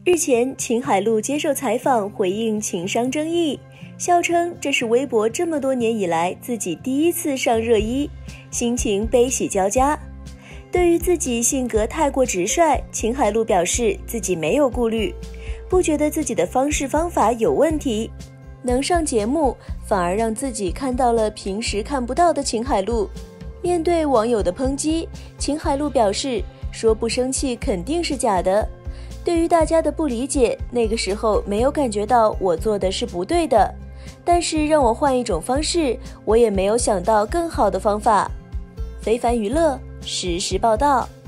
日前，秦海璐接受采访回应情商争议，笑称这是微博这么多年以来自己第一次上热议，心情悲喜交加。对于自己性格太过直率，秦海璐表示自己没有顾虑，不觉得自己的方式方法有问题，能上节目反而让自己看到了平时看不到的秦海璐。面对网友的抨击，秦海璐表示说不生气肯定是假的。对于大家的不理解，那个时候没有感觉到我做的是不对的，但是让我换一种方式，我也没有想到更好的方法。非凡娱乐实时报道。